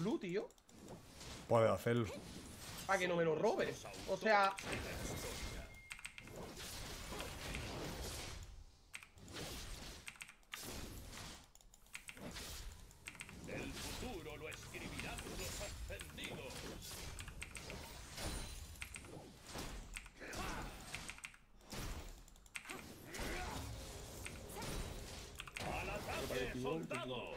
blue, tío? Puedes hacerlo. Para que no me lo robes. O sea... El futuro lo escribirán los ascendidos. ¡Al ataque, soldado!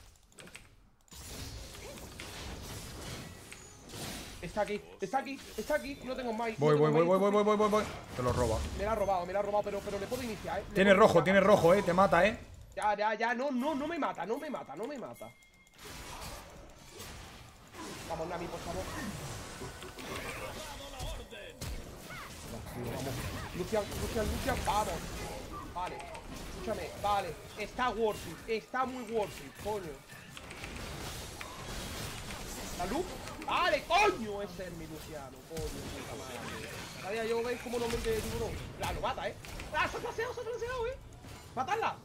Está aquí, está aquí, está aquí. No tengo más. Voy. Te lo roba. Me la ha robado, pero le puedo iniciar, ¿eh? Tiene rojo, te mata, Ya, no me mata, no me mata. Vamos, Nami, por favor. Vamos. Lucian, vamos. Vale, escúchame, vale. Está worth it, está muy worth it, coño. ¿La luz? ¡Vale, coño! Ese es mi Luciano, coño, puta madre. Vaya, yo veis cómo no me de tiburón. La lo mata, ¡Ah, se ha flaseado, ¡Matarla!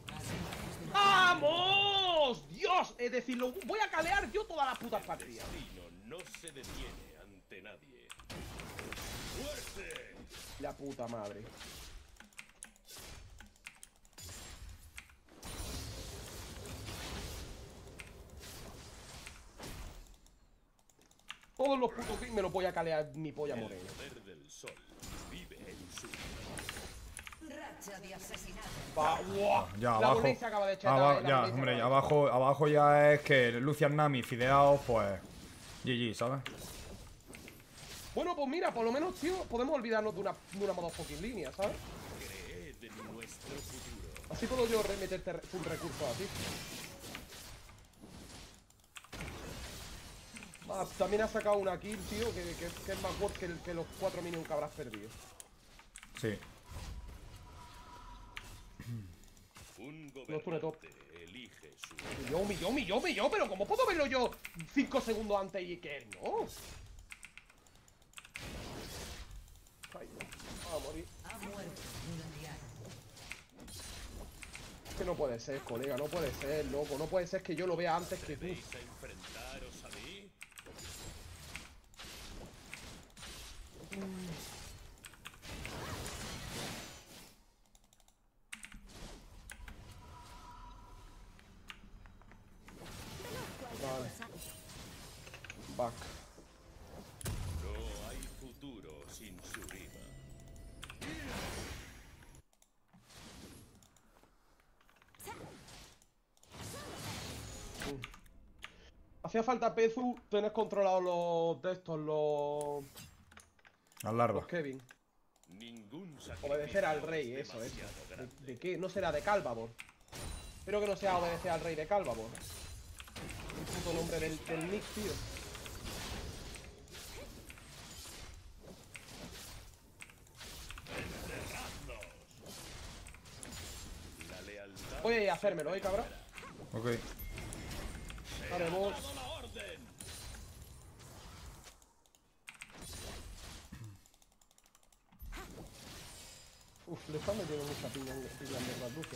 ¡Vamos! ¡Dios! Es decir, lo voy a calear yo todas las putas partidas. El destino no se detiene ante nadie. ¡Fuerte! La puta madre. Todos los putos kills me los voy a calear mi polla morena. El poder del sol vive en su... Racha de asesinato. Ya, La abajo. Bonnie se acaba de echar. Ya, hombre, ya abajo ya es que Lucian Nami fideados, pues. GG, ¿sabes? Bueno, pues mira, por lo menos, tío, podemos olvidarnos de una motherfucking línea, ¿sabes? Creed en nuestro futuro. Así puedo yo remeterte un recurso así. Ah, también ha sacado una kill, tío, que es más worth que los 4 minions que habrás perdido. Sí. Un No es top. gobernante elige su... Yo, pero ¿cómo puedo verlo yo 5 segundos antes y que él no? Ay, va a morir. Ha muerto un aldeano. Es que no puede ser, colega, no puede ser, loco. No puede ser que yo lo vea antes que tú. ¿Veis a enfrentaros a mí? Vale. Back. No hay futuro sin su riva. Hacía falta, Pezu, tener controlados los de estos, los Al Kevin. Ningún sacrificio Obedecer al rey, es eso es. demasiado grande. ¿De qué? No será de Calvavor. Espero que no sea obedecer al rey de Calvavor. El puto nombre del Nick, tío. La lealtad Voy a hacérmelo, cabrón. Ok. Vale, vos. dado la orden. Uf, le están metiendo mucha piña en las luces.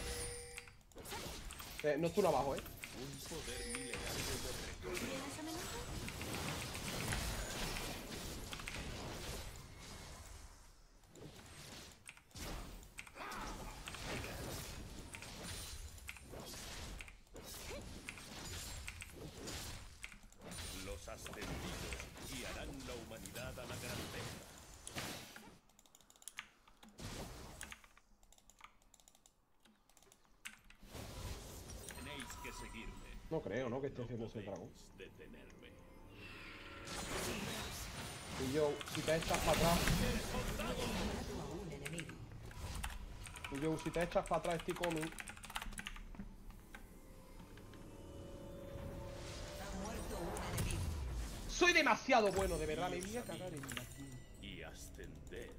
No estoy abajo, Un poder milenario de ¿Tienes amenaza? los ascendidos guiarán la humanidad a la grandeza. Tenéis que seguirme. No creo, ¿no? Que esté haciendo ese dragón. Podéis detenerme. Y yo, si te echas para atrás. Mató a un enemigo. Y yo, si te echas para atrás, estoy coming. Ha muerto un enemigo. Soy demasiado bueno, de verdad. Me voy a cagar en la quinta. Y ascender.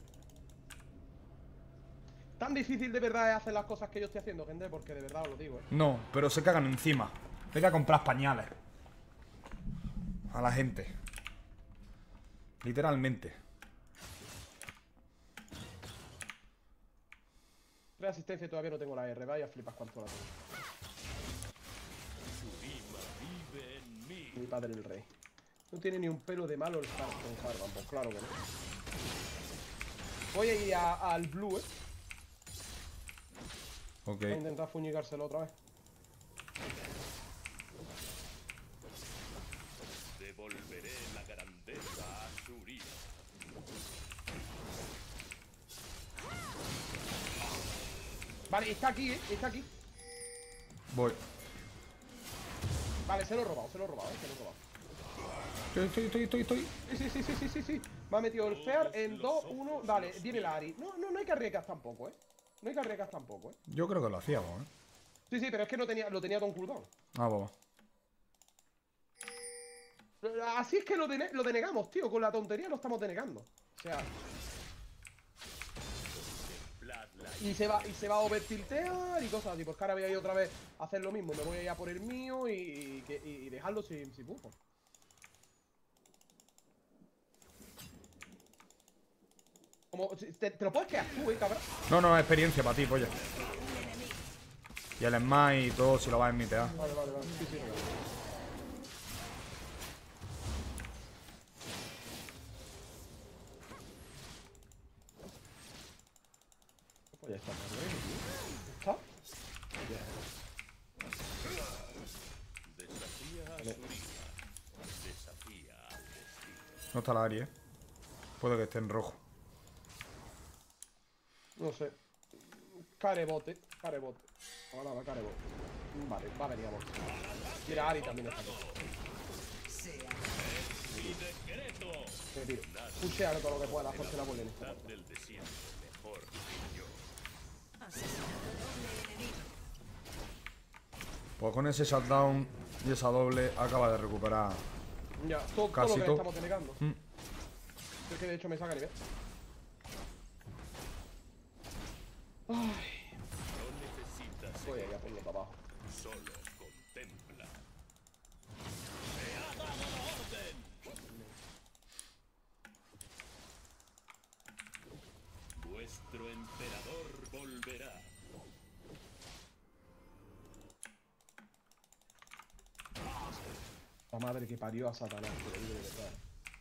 Tan difícil de verdad es hacer las cosas que yo estoy haciendo, gente, porque de verdad os lo digo, No, pero se cagan encima. Vete a comprar pañales. A la gente. Literalmente. De asistencia todavía no tengo la R, vaya, flipas cuánto la tengo. Su rima vive en mí. padre el rey. No tiene ni un pelo de malo el Harvan, pues claro que no. Voy a ir al blue, Ok. Voy a intentar fuñigárselo otra vez. Devolveré la grandeza a Shurima. Vale, está aquí, está aquí. Voy. Vale, se lo he robado, se lo he robado. Estoy. Sí. Me ha metido el Fear en 2, 1. Dale, viene la Ari. No hay que arriesgar tampoco, No hay que arriesgar tampoco, Yo creo que lo hacíamos, Sí, pero es que no tenía, lo tenía todo en cooldown. Ah, vamos. Así es que lo denegamos, tío. Con la tontería lo estamos denegando. O sea. Y se va a overtiltear y cosas así. Pues que ahora voy a ir otra vez a hacer lo mismo. Me voy a ir a por el mío y dejarlo sin bufo. Como, te lo puedes quedar tú, cabrón. No, es experiencia para ti, polla. Y el smite y todo, si lo vas a emitear. Vale. Sí. Pues ya está, ¿está? Desafía a Shurima. Desafía al destino. No está la Ari, Puede que esté en rojo. No sé. Carebote. Ahora va carebote. Vale, va a venir a bote. Mira, Ari también está aquí. Mi decreto. Me tiro. Pushear todo lo que pueda porque la vuelven esta Mitad del desierto. Mejor que yo. Pues con ese shutdown y esa doble acaba de recuperar. Ya, todo Casi lo que todo. estamos denegando. Es que de hecho me saca nivel. Ay, No necesitas voy a ir a ponerlo para abajo. solo contempla. ¡Me ha dado la orden! Vuestro emperador volverá. La madre que parió a Satanás, que lo digo de verdad.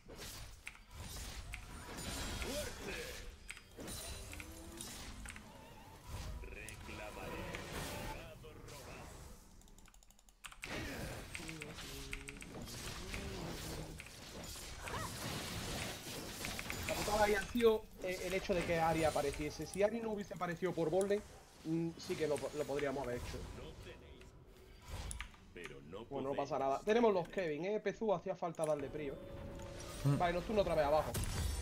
Reclamaré el legado robado. La putada había sido el hecho de que Ari apareciese. Si Ari no hubiese aparecido por Bolden, sí que lo podríamos haber hecho. Pero no Bueno, no podéis. pasa nada. Tenemos los Kevin, Pezú hacía falta darle frío. Vale, nocturno otra vez abajo.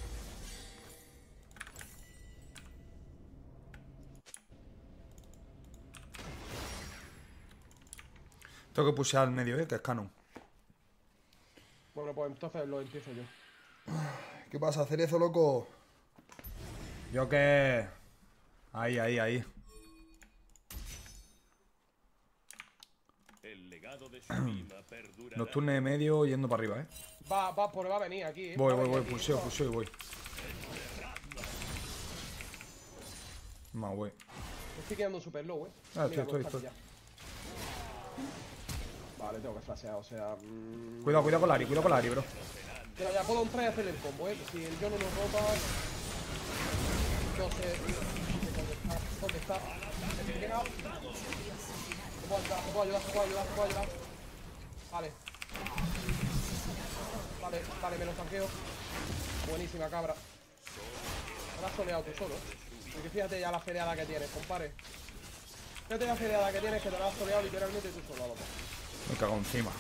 Tengo que pushear al medio, que es canon. Bueno, pues entonces lo empiezo yo. ¿Qué pasa, Cerezo, loco? Yo que... Ahí. El legado de Shurima perdurará. Nocturne de medio yendo para arriba, Va a venir aquí, Voy, Va a venir aquí. puseo y voy. Más, güey. Me estoy quedando super low, Estoy. ya. Vale, tengo que flashear, o sea... Cuidado con la Ari, bro. Pero ya puedo entrar y hacerle el combo, que si el yo no nos roba... No sé... ¿Dónde está? He llegado. Te puedo ayudar. Vale, me lo tanqueo. Buenísima, cabra. Me la has soleado tú solo, Porque fíjate ya la fereada que tienes, compadre. Fíjate la fereada que tienes, que te la has soleado literalmente tú solo, loco. Me cago encima.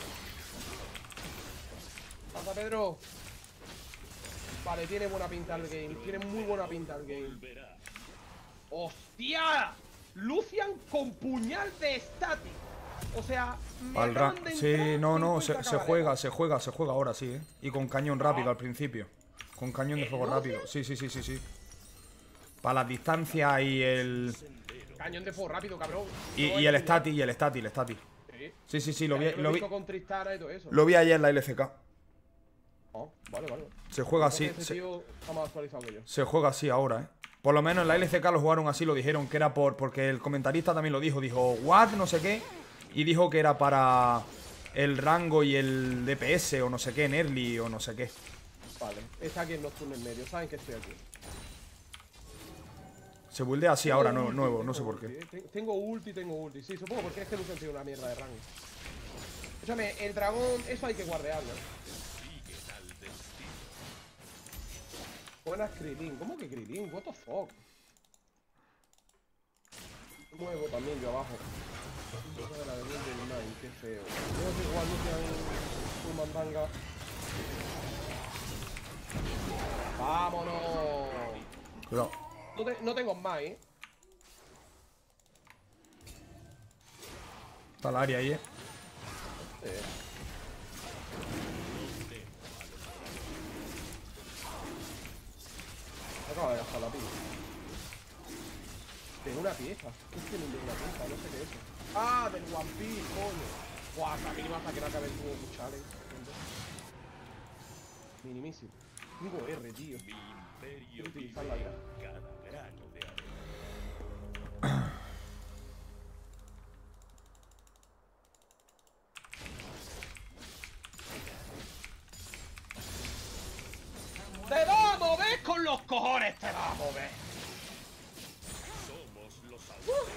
Pasa, Pedro. Vale, tiene buena pinta el game. Tiene muy buena pinta el game. ¡Hostia! Lucian con puñal de static. O sea, me Al acaban de sí, entrar no, 50 se juega ahora sí, Y con cañón Ah. rápido al principio. Con cañón de fuego rápido. Sí. Para las distancias y el... Cañón de fuego rápido, cabrón. Y el static. Sí, lo vi con Tristana y todo eso. Lo vi ayer en la LCK. Oh, vale. Se juega así. Ese tío está más actualizado que yo. Se juega así ahora, Por lo menos en la LCK lo jugaron así, lo dijeron que era porque el comentarista también lo dijo. Dijo, what, no sé qué. Y dijo que era para el rango y el DPS o no sé qué en early o no sé qué. Vale, está aquí en Nocturne en medio. Saben que estoy aquí. Se buildea así ahora, Tengo nuevo, ulti, no sé tengo por qué. ulti, Tengo ulti. Sí, supongo porque es que Lucian tiene una mierda de rango. Escúchame, el dragón, eso hay que guardearlo. Buenas Krilin. ¿Cómo que Krilin? What the fuck? Muevo también yo abajo. Cosa de la de del Nine, qué feo. Tengo que igual Lucian full mandanga. ¡Vámonos! Cuidado. No tengo más, ¿eh? Está el área ahí, Acaba de gastar la pieza. Tengo una pieza. ¿Qué tiene una pieza? No sé qué es eso. ¡Ah! Del One Piece, coño. Buah, hasta mínimo hasta que no acabe el tubo de challenge. Minimísimo. 5R, tío. Mi imperio Quiero vive utilizarla ya. en cada grano de arena. ¡Te va a mover con los cojones! ¡Te va a mover! Somos los autores.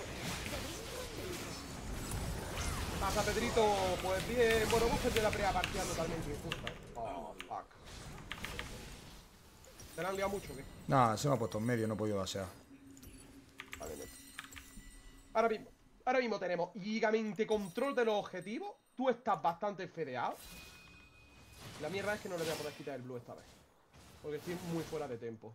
Pasa, Pedrito. Pues bien. Bueno, vos de la primera partida totalmente injusta. Oh, fuck. ¿Te la han liado mucho o qué? Nada, se me ha puesto en medio, no he podido dasear. Vale, no. Ahora mismo tenemos gigamente control de los objetivos. Tú estás bastante fedeado. La mierda es que no le voy a poder quitar el blue esta vez. Porque estoy muy fuera de tiempo.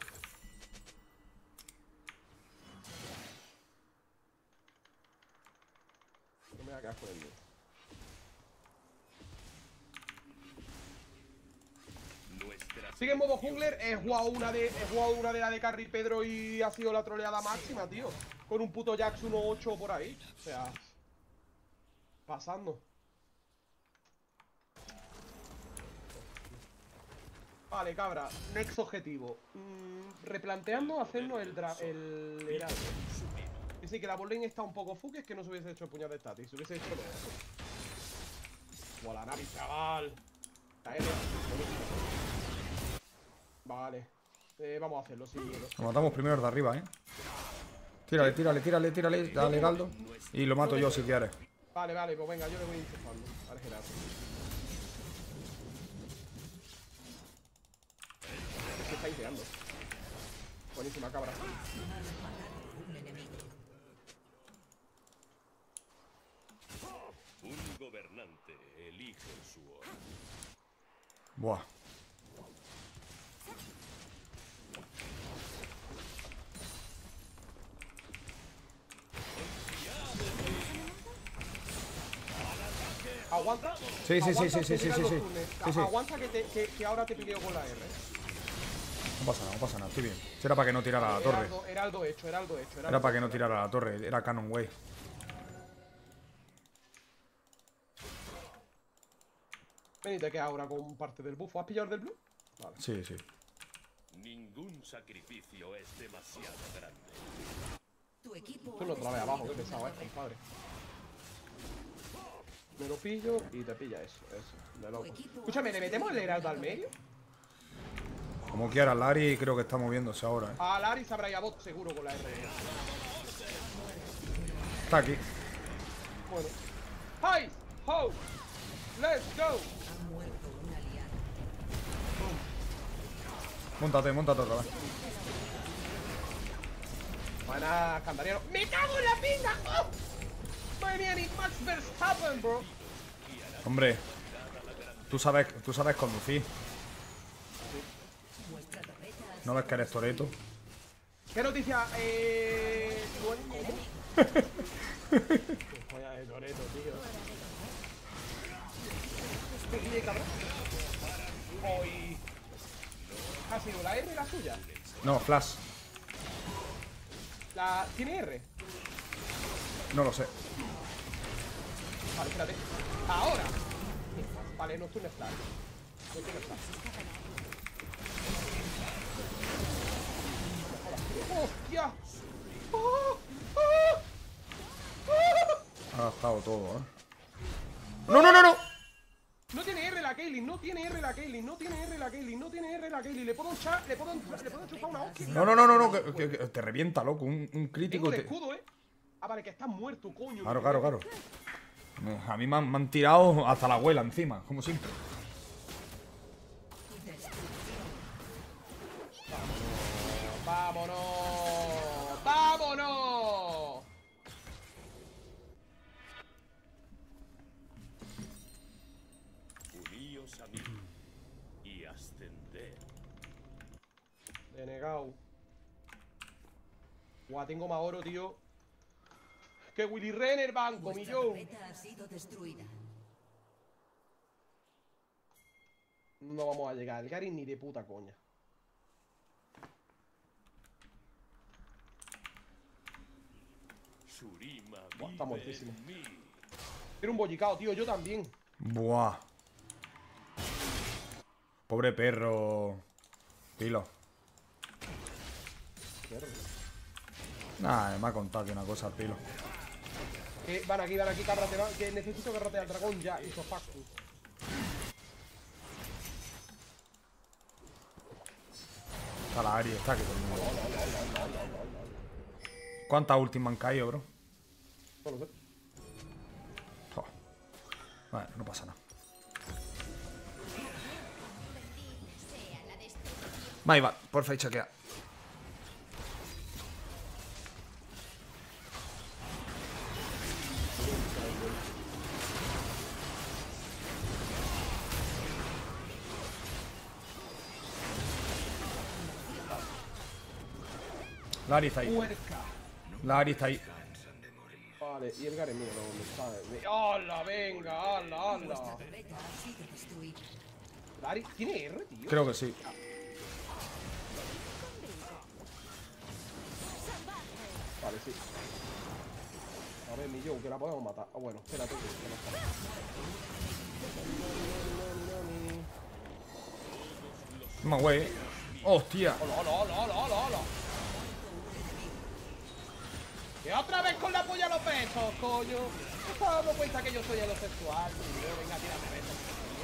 No me voy a quedar con el blue. Nuestra Sigue en modo jungler. He jugado una de la de Carry Pedro y ha sido la troleada máxima, tío. Con un puto Jax 1.8 por ahí. O sea, pasando. Vale, cabra. Next objetivo. Replanteando hacernos el heraldo. Dice que la botlane está un poco fuck, es que no se hubiese hecho el puñal de statis. Se hubiese hecho todo eso. ¡Buah, la nave, chaval! La R. Vale. Vamos a hacerlo sin miedo. Lo matamos primero el de arriba, Tírale, dale heraldo. Y lo mato yo si quieres. Vale, pues venga, yo le voy enchufando al Gerardo. Es que está ideando. Buenísima, cabra. un gobernante elige su hora. Buah. ¿Aguanta? Sí. Aguanta que ahora te pileo con la R. No pasa nada, estoy bien. Era para que no tirara a la torre. Heraldo hecho. Era para que no tirara a la torre, era Canon Way. Venite que ahora con parte del buffo. ¿Has pillado el del blue? Vale. Sí. Ningún sacrificio es demasiado grande. Tu equipo Tú lo traes abajo, qué pesado es, compadre. Me lo pillo y te pilla eso, de loco. Escúchame, ¿le metemos el heraldo al medio? Como quiera, Lari creo que está moviéndose ahora, A Larry sabrá ya bot seguro con la R. Está aquí. Bueno. ¡Hi! ¡Ho! ¡Let's go! ha muerto un aliado. Móntate otra vez. Buena, Candariano. ¡Me cago en la pinga! ¡Oh! Madre mía, ni Max Verstappen, bro. Hombre, tú sabes conducir. ¿No ves que eres Toreto? ¿Qué noticia? ¿Cómo? Joya de Toreto, tío. ¿Qué cabrón? Hoy. ¿Ha sido la R la suya? No, Flash. ¿Tiene R? No lo sé. Vale, espérate. ¡Ahora! Vale, Nocturne Flash. Nocturne Flash. ¡Hostia! ¡Oh! ¡Oh! ¡Oh! Ha gastado todo, ¡No, no, no, no! No tiene R la Caitlyn, no tiene R la Caitlyn, no tiene R la Caitlyn, no tiene R la Caitlyn. Le puedo echar, le puedo chupar una hostia. No, no, no, no, no, que te revienta, loco. Un crítico. Tengo el escudo, Ah, vale, que estás muerto, coño. Claro, claro, claro. A mí me han tirado hasta la abuela encima, como siempre. ¡Vámonos! ¡Vámonos! Uníos a mí y ascender. Denegado. Guau, tengo más oro, tío. Que Willy Renner, banco, Vuestra millón. torreta ha sido destruida. No vamos a llegar al Gary ni de puta coña. Shurima Buah, está vive muertísimo. en mí. Quiero un bollicao, tío, yo también. Buah. Pobre perro. Pilo. Nah, me ha contado que una cosa el pilo. Van aquí, cabra, que necesito que rote al dragón ya, hijo facto. Está la Ari, está aquí todo el mundo. ¿Cuántas últimas han caído, bro? No lo sé. Oh. Vale, no pasa nada. Va, Iba, porfa, y chequea. La Ari está ahí. Puerca. La Ari está ahí. Vale, y el Garen, mira, ¿dónde está? ¡Hala, venga! ¡Hala, hala! Torreta ha sido destruida. Gary, ¿tiene R, tío? Creo que sí. Vale, sí. A ver, millón, que la podemos matar. Ah, bueno, espérate que no está. Más güey. Hostia. ¡Hola, hola, hola, hola, hola, hola! ¡Que otra vez con la polla a los besos, coño! ¿No te has dado cuenta que yo soy homosexual, tío? Venga, tírame besos.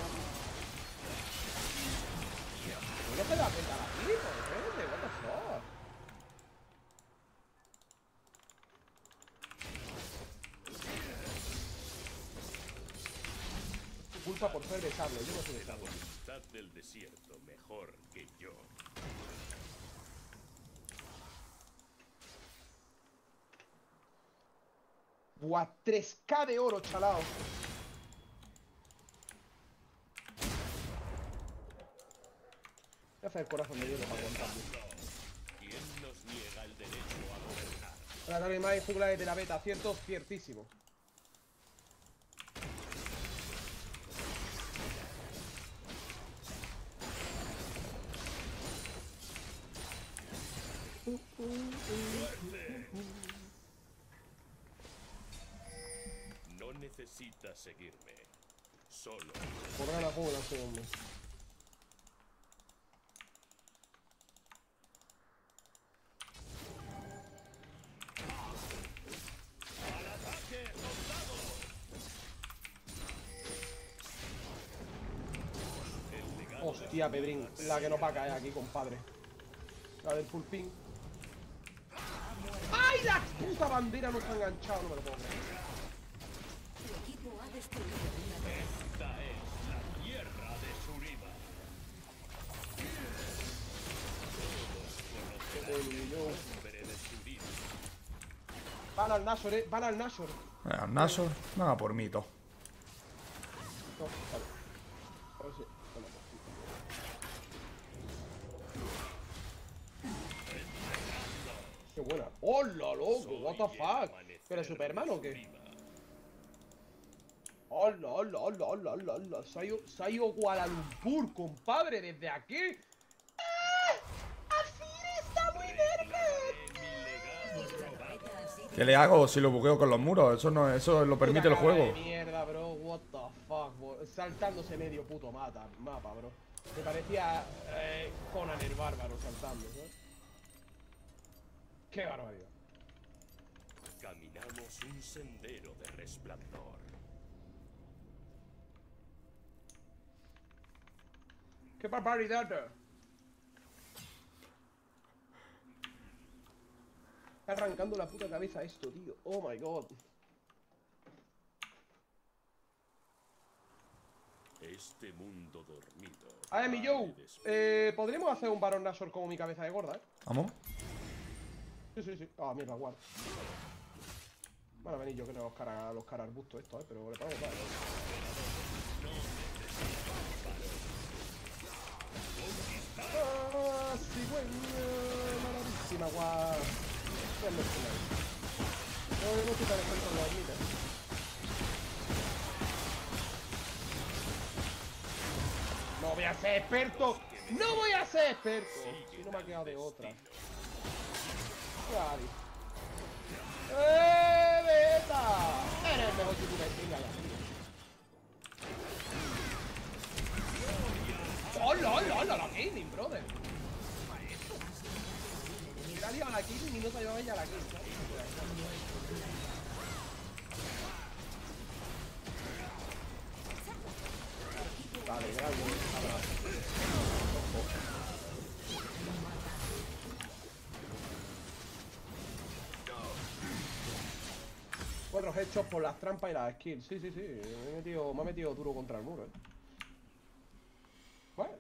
¿No te das cuenta aquí? ¿Por qué? What the fuck? Tu culpa por ser besable, yo no soy La besable. voluntad del desierto mejor que yo. Buah, 3K de oro, chalao. Voy a hacer el corazón de hielo para contarlo. ¿Quién nos niega el derecho a gobernar? La carne más jungla de la beta, cierto, ciertísimo. No necesitas seguirme. Solo. Por la jungla, ese hombre. Hostia, Pedrín, la que no va a caer aquí, compadre. La del full ping. ¡Ay, la puta bandera no está enganchada! No me lo puedo creer. Tu equipo ha destruido una torreta. Esta es la tierra de Shurima. Hombre de Shurima. Van al Nashor, van al Nashor. Al Nashor. Nada por mí, todo. No, vale. Ahora sí. Bueno, pues, qué buena. ¡Hola, loco! ¿What the fuck? ¿Pero es Superman o qué? ¡Hola, hola, hola, hola, hola, hola! Se ha ido Kuala Lumpur, compadre, desde aquí. Vuestra torreta ha sido ¿Qué le hago si lo bugueo con los muros? Eso no, eso lo permite el Puta cara juego. de mierda, bro. What the fuck, bro. Saltándose medio puto mapa, bro. Me parecía Conan el bárbaro saltando, ¿sabes? Qué barbaridad. Caminamos un sendero de resplandor. ¡Qué barbaridad! Está arrancando la puta cabeza esto, tío. Oh my god. Este mundo dormido. A ver, mi Joe. vale después. ¿Podríamos hacer un Baron Nashor como mi cabeza de gorda, ¿Vamos? Sí, sí, sí. Ah, mierda, guarda. Van a venir yo creo los cara arbustos estos, pero le podemos dar. Ah, sí, bueno. Maravillísima, guau. Ya me estoy ahí. No estoy tan experto en los ermitas. No voy a ser experto. No voy a ser experto. Si no me ha quedado de otra. Vale. ¡Beta! Eres el mejor youtuber. Venga ya. ¡Hola, hola, hola! La Kaylin, brother. Le ha liado a la Kaylin y no se ha llevado ella a la Kaylin, ¿sabes? Vale, grande. Abrazo. 4 headshots por las trampas y las skills. Sí, sí, sí. Me ha metido duro contra el muro, Bueno.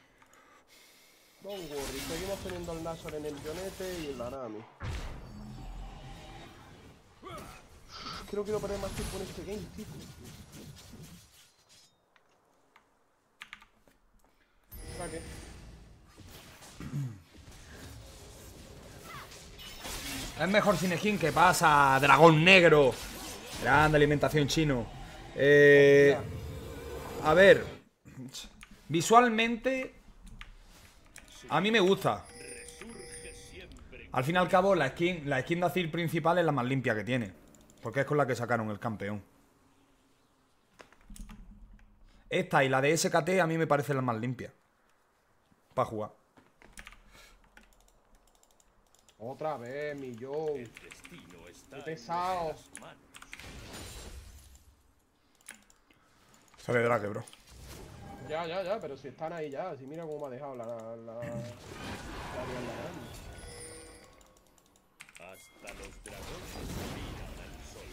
Don't worry. Seguimos teniendo el Nashor en el Yonete y el Nanami. Creo que quiero perder más tiempo en este game, tío. ¿Para qué? Es mejor Sinejín. ¿Qué pasa? Dragón negro. Grande alimentación chino. A ver. Visualmente a mí me gusta. Al fin y al cabo la skin de Azir principal es la más limpia que tiene, porque es con la que sacaron el campeón. Esta y la de SKT a mí me parecen las más limpias para jugar. Otra vez, mi Joe. El destino está Qué pesado. en nuestras manos. Sale Drake, bro. Ya, pero si están ahí ya. Si mira cómo me ha dejado la Hasta los dragones miran al sol.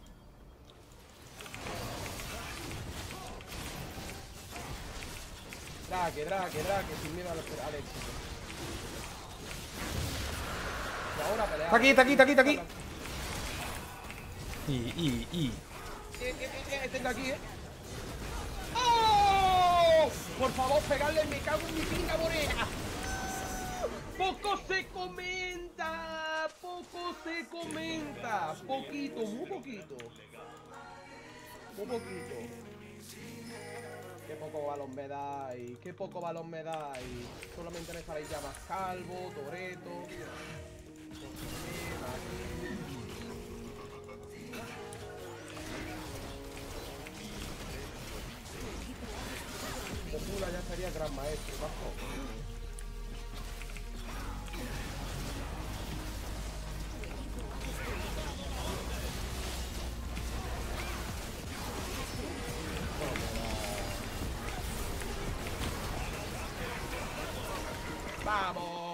Drake, sin miedo al éxito. Y ahora pelear. Está aquí. Y. Tengo aquí, ¡Oh! Por favor, pegarle, me cago en mi pinga morena. Poco se comenta. Poquito, muy poquito. Qué poco balón me dais. Solamente me estaréis ya más calvo, Toreto. Popula ya estaría gran maestro, bajo. ¡Vamos!